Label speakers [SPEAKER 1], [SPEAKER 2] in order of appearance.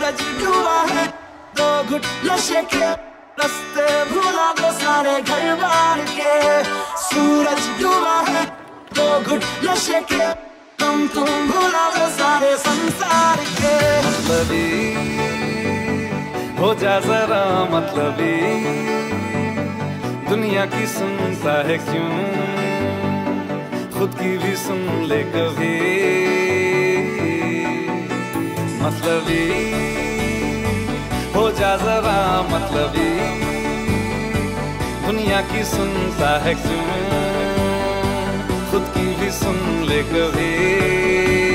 [SPEAKER 1] सूरज डूबा है, 2 घुट नशे के, रास्ते भूला दो सारे घर बार के। सूरज डूबा है, 2 घुट नशे के, तुम भूला दो सारे संसार के।
[SPEAKER 2] मतलबी हो जा जरा मतलबी, दुनिया की सुनता है क्यों, खुद की भी सुन ले कभी। मतलबी हो जा जरा मतलबी, दुनिया की सुनता है क्यों, खुद की भी सुन ले कभी।